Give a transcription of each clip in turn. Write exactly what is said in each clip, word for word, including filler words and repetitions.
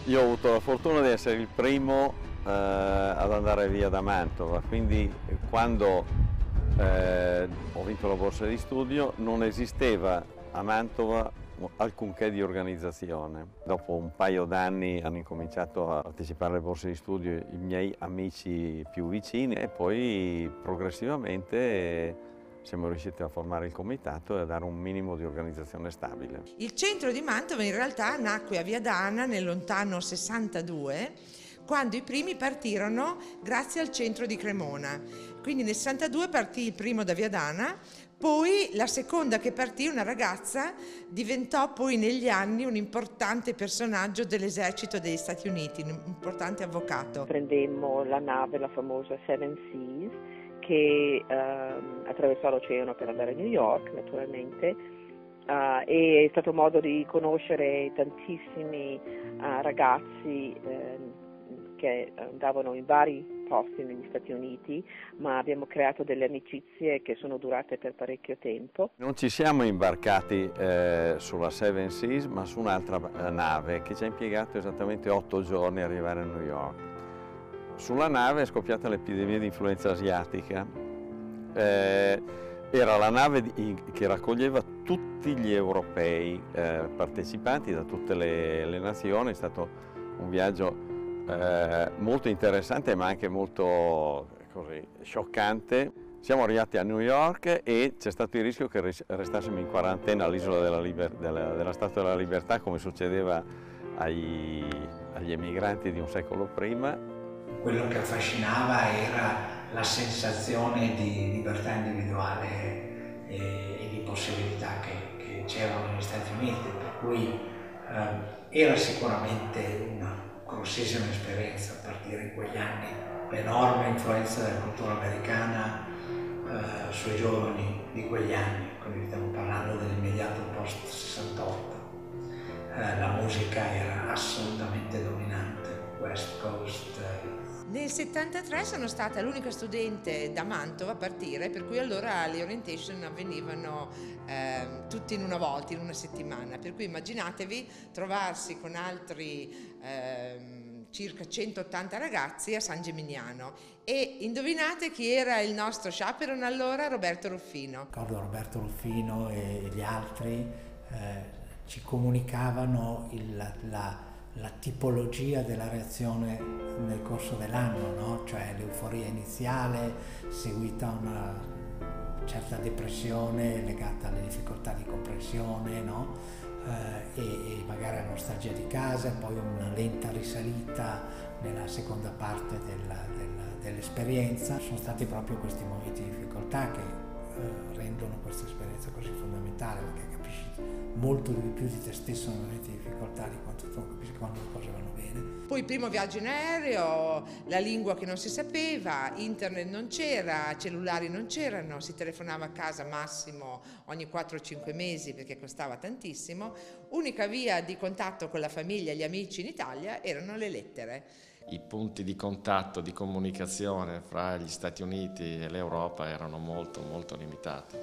Io ho avuto la fortuna di essere il primo eh, ad andare via da Mantova, quindi quando eh, ho vinto la borsa di studio non esisteva a Mantova alcunché di organizzazione. Dopo un paio d'anni hanno incominciato a partecipare alle borse di studio i miei amici più vicini e poi progressivamente siamo riusciti a formare il comitato e a dare un minimo di organizzazione stabile. Il centro di Mantova in realtà nacque a Via Dana nel lontano sessantadue, quando i primi partirono grazie al centro di Cremona. Quindi nel sessantadue partì il primo da Via Dana, poi la seconda che partì, una ragazza, diventò poi negli anni un importante personaggio dell'esercito degli Stati Uniti, un importante avvocato. Prendemmo la nave, la famosa Seven Seas, che ehm, attraversò l'oceano per andare a New York, naturalmente, uh, e è stato modo di conoscere tantissimi uh, ragazzi eh, che andavano in vari posti negli Stati Uniti, ma abbiamo creato delle amicizie che sono durate per parecchio tempo. Non ci siamo imbarcati eh, sulla Seven Seas, ma su un'altra nave che ci ha impiegato esattamente otto giorni a arrivare a New York. Sulla nave è scoppiata l'epidemia di influenza asiatica. Eh, era la nave di, che raccoglieva tutti gli europei eh, partecipanti da tutte le, le nazioni. È stato un viaggio eh, molto interessante ma anche molto così, scioccante. Siamo arrivati a New York e c'è stato il rischio che restassimo in quarantena all'isola della, della, della Statua della Libertà, come succedeva ai, agli emigranti di un secolo prima. Quello che affascinava era la sensazione di libertà individuale e, e di possibilità che, che c'erano negli Stati Uniti, per cui eh, era sicuramente una grossissima esperienza a partire in quegli anni, l'enorme influenza della cultura americana eh, sui giovani di quegli anni, quindi stiamo parlando dell'immediato post sessantotto. Eh, la musica era assolutamente dominante, West Coast. Eh, Nel settantatré sono stata l'unica studente da Mantova a partire, per cui allora le orientation avvenivano eh, tutte in una volta, in una settimana, per cui immaginatevi trovarsi con altri eh, circa centottanta ragazzi a San Gimignano e indovinate chi era il nostro chaperon allora? Roberto Ruffino. Ricordo Roberto Ruffino e gli altri eh, ci comunicavano il, la la tipologia della reazione nel corso dell'anno, no? Cioè l'euforia iniziale seguita a una certa depressione legata alle difficoltà di comprensione, no? eh, e, e magari la nostalgia di casa, poi una lenta risalita nella seconda parte della, della, dell'esperienza. Sono stati proprio questi momenti di difficoltà che eh, rendono questa esperienza così fondamentale, perché capisci molto di più di te stesso nei momenti di difficoltà di quanto tu capisci quando le cose vanno bene. Poi il primo viaggio in aereo, la lingua che non si sapeva, internet non c'era, cellulari non c'erano, si telefonava a casa massimo ogni quattro o cinque mesi perché costava tantissimo. Unica via di contatto con la famiglia e gli amici in Italia erano le lettere. I punti di contatto, di comunicazione fra gli Stati Uniti e l'Europa erano molto molto limitati.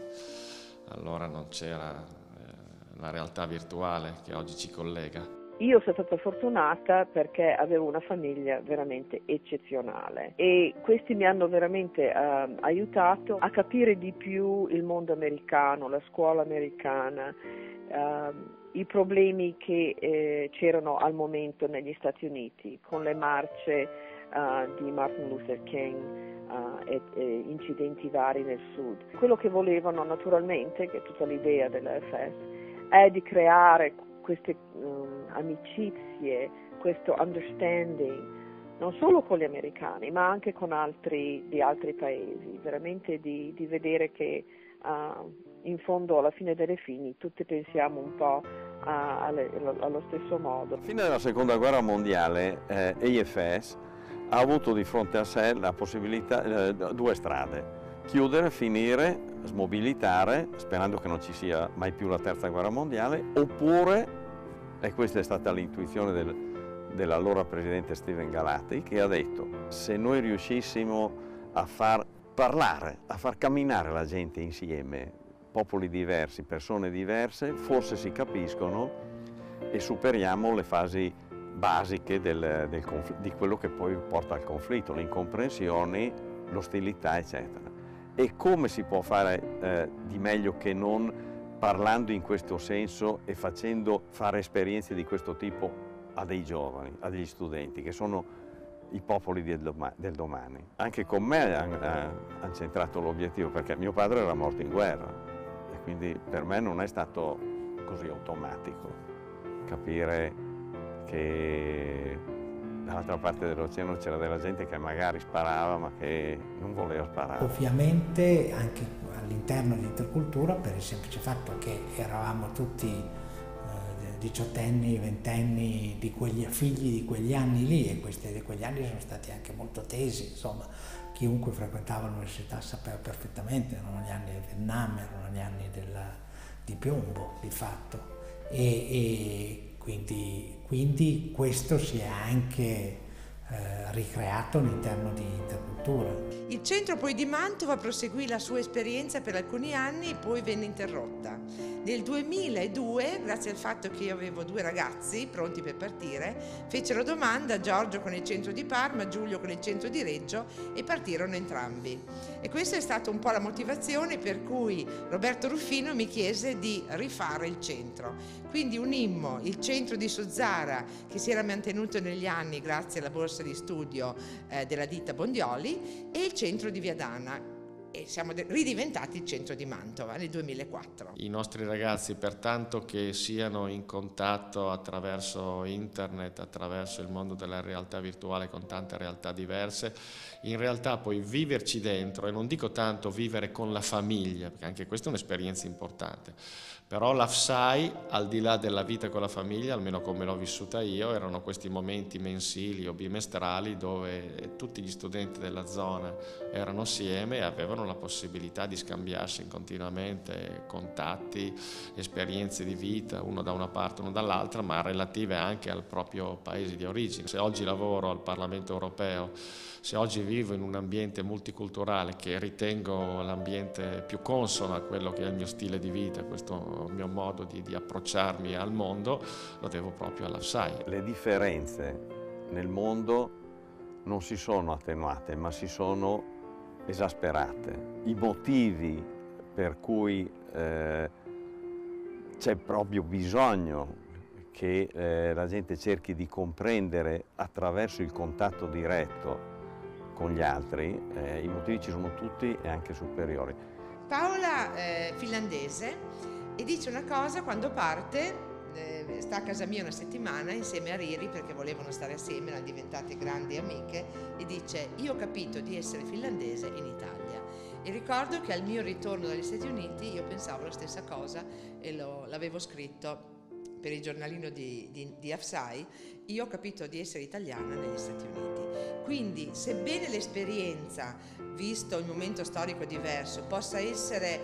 Allora non c'era la realtà virtuale che oggi ci collega. Io sono stata fortunata perché avevo una famiglia veramente eccezionale e questi mi hanno veramente uh, aiutato a capire di più il mondo americano, la scuola americana, uh, i problemi che eh, c'erano al momento negli Stati Uniti con le marce uh, di Martin Luther King. Uh, e, e incidenti vari nel sud. Quello che volevano naturalmente, che è tutta l'idea della F S, è di creare queste um, amicizie, questo understanding, non solo con gli americani, ma anche con altri di altri paesi, veramente di, di vedere che uh, in fondo alla fine delle fini tutti pensiamo un po' a, alle, allo stesso modo. Alla fine della seconda guerra mondiale eh, A F S ha avuto di fronte a sé la possibilità, eh, due strade: chiudere, finire, smobilitare, sperando che non ci sia mai più la terza guerra mondiale, oppure, e questa è stata l'intuizione del, dell'allora presidente Stephen Galati, che ha detto: se noi riuscissimo a far parlare, a far camminare la gente insieme, popoli diversi, persone diverse, forse si capiscono e superiamo le fasi basiche del, del di quello che poi porta al conflitto, le incomprensioni, l'ostilità, eccetera. E come si può fare eh, di meglio che non parlando in questo senso e facendo fare esperienze di questo tipo a dei giovani, a degli studenti, che sono i popoli del, doma del domani. Anche con me hanno han centrato l'obiettivo, perché mio padre era morto in guerra e quindi per me non è stato così automatico capire che dall'altra parte dell'oceano c'era della gente che magari sparava ma che non voleva sparare. Ovviamente anche all'interno di Intercultura, per il semplice fatto che eravamo tutti diciottenni, ventenni, di quegli figli di quegli anni lì, e questi di quegli anni sono stati anche molto tesi, insomma, chiunque frequentava l'università sapeva perfettamente, erano gli anni del Vietnam, erano gli anni della, di piombo, di fatto, e, e quindi, quindi questo si è anche eh, ricreato all'interno di Intercultura. Il centro poi di Mantova proseguì la sua esperienza per alcuni anni e poi venne interrotta. Nel duemiladue, grazie al fatto che io avevo due ragazzi pronti per partire, fecero domanda, Giorgio con il centro di Parma, Giulio con il centro di Reggio, e partirono entrambi. E questa è stata un po' la motivazione per cui Roberto Ruffino mi chiese di rifare il centro. Quindi unimmo il centro di Suzzara, che si era mantenuto negli anni grazie alla borsa di studio eh, della ditta Bondioli, e il centro di Viadana, e siamo ridiventati il centro di Mantova nel duemilaquattro. I nostri ragazzi, pertanto, che siano in contatto attraverso internet, attraverso il mondo della realtà virtuale con tante realtà diverse, in realtà poi viverci dentro, e non dico tanto vivere con la famiglia, perché anche questa è un'esperienza importante, però l'A F S A I, al di là della vita con la famiglia, almeno come l'ho vissuta io, erano questi momenti mensili o bimestrali dove tutti gli studenti della zona erano assieme e avevano la possibilità di scambiarsi continuamente contatti, esperienze di vita, uno da una parte, uno dall'altra, ma relative anche al proprio paese di origine. Se oggi lavoro al Parlamento europeo, se oggi vivo in un ambiente multiculturale che ritengo l'ambiente più consono a quello che è il mio stile di vita, questo mio modo di, di approcciarmi al mondo, lo devo proprio all'A F S A I. Le differenze nel mondo non si sono attenuate, ma si sono esasperate. I motivi per cui eh, c'è proprio bisogno che eh, la gente cerchi di comprendere attraverso il contatto diretto con gli altri, eh, i motivi ci sono tutti e anche superiori. Paola è finlandese e dice una cosa quando parte, eh, sta a casa mia una settimana insieme a Riri perché volevano stare assieme, erano diventate grandi amiche, e dice: io ho capito di essere finlandese in Italia. E ricordo che al mio ritorno dagli Stati Uniti io pensavo la stessa cosa e l'avevo scritto per il giornalino di, di, di A F S A I, io ho capito di essere italiana negli Stati Uniti. Quindi, sebbene l'esperienza, visto il momento storico diverso, possa essere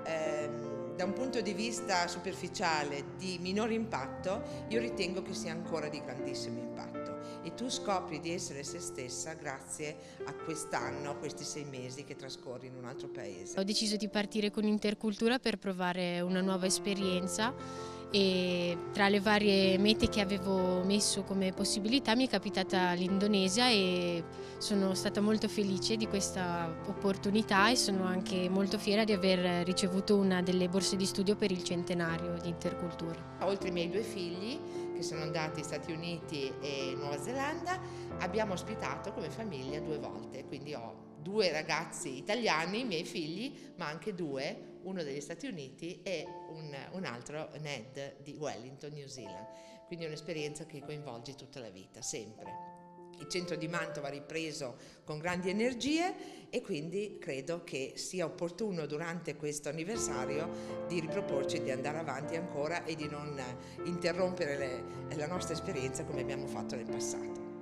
ehm, da un punto di vista superficiale di minore impatto, io ritengo che sia ancora di grandissimo impatto. E tu scopri di essere se stessa grazie a quest'anno, a questi sei mesi che trascorri in un altro paese. Ho deciso di partire con Intercultura per provare una nuova esperienza, e tra le varie mete che avevo messo come possibilità mi è capitata l'Indonesia e sono stata molto felice di questa opportunità e sono anche molto fiera di aver ricevuto una delle borse di studio per il centenario di Intercultura. Oltre ai miei due figli che sono andati negli Stati Uniti e Nuova Zelanda, abbiamo ospitato come famiglia due volte, quindi ho due ragazzi italiani, i miei figli, ma anche due, uno degli Stati Uniti e un, un altro, Ned, di Wellington, New Zealand. Quindi è un'esperienza che coinvolge tutta la vita, sempre. Il centro di Mantova ha ripreso con grandi energie e quindi credo che sia opportuno durante questo anniversario di riproporci di andare avanti ancora e di non interrompere le, la nostra esperienza come abbiamo fatto nel passato.